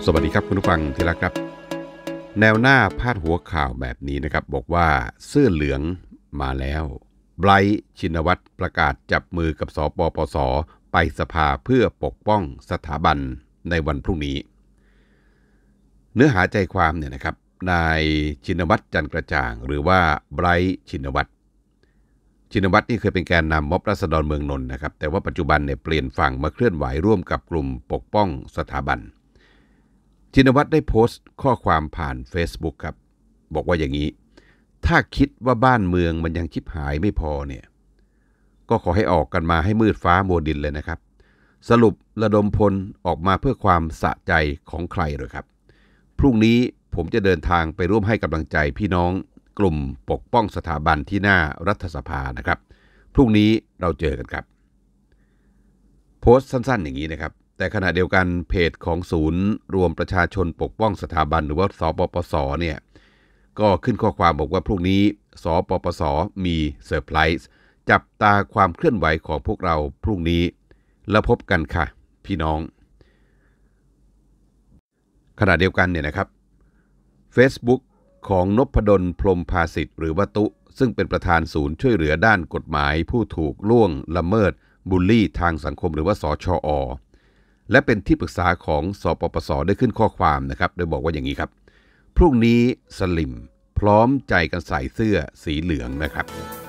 สวัสดีครับคุณผู้ฟังที่รักครับแนวหน้าพาดหัวข่าวแบบนี้นะครับบอกว่าเสื้อเหลืองมาแล้วไบรท์ชินวัตรประกาศจับมือกับสปปสไปสภาเพื่อปกป้องสถาบันในวันพรุ่งนี้เนื้อหาใจความเนี่ยนะครับนายชินวัตรจันกระจ่างหรือว่าไบรท์ชินวัตรนี่เคยเป็นแกนนำม็อบราษฎรเมืองนนท์นะครับแต่ว่าปัจจุบันเนี่ยเปลี่ยนฝั่งมาเคลื่อนไหวร่วมกับกลุ่มปกป้องสถาบันชินวัตรได้โพสต์ข้อความผ่าน Facebook ครับบอกว่าอย่างนี้ถ้าคิดว่าบ้านเมืองมันยังชิบหายไม่พอเนี่ยก็ขอให้ออกกันมาให้มืดฟ้ามัวดินเลยนะครับสรุประดมพลออกมาเพื่อความสะใจของใครหรือครับพรุ่งนี้ผมจะเดินทางไปร่วมให้กำลังใจพี่น้องกลุ่มปกป้องสถาบันที่หน้ารัฐสภานะครับพรุ่งนี้เราเจอกันครับโพสต์สั้นๆอย่างนี้นะครับแต่ขณะเดียวกันเพจของศูนย์รวมประชาชนปกป้องสถาบันหรือว่าสปปสเนี่ยก็ขึ้นข้อความบอกว่าพรุ่งนี้สปปสมีเซอร์ไพรส์จับตาความเคลื่อนไหวของพวกเราพรุ่งนี้แล้วพบกันค่ะพี่น้องขณะเดียวกันเนี่ยนะครับ Facebook ของนพดลพรหมภาสิทธิ์หรือว่าตุซึ่งเป็นประธานศูนย์ช่วยเหลือด้านกฎหมายผู้ถูกล่วงละเมิดบูลลี่ทางสังคมหรือว่าสชอ.และเป็นที่ปรึกษาของสปปสได้ขึ้นข้อความนะครับโดยบอกว่าอย่างนี้ครับพรุ่งนี้สลิมพร้อมใจกันใส่เสื้อสีเหลืองนะครับ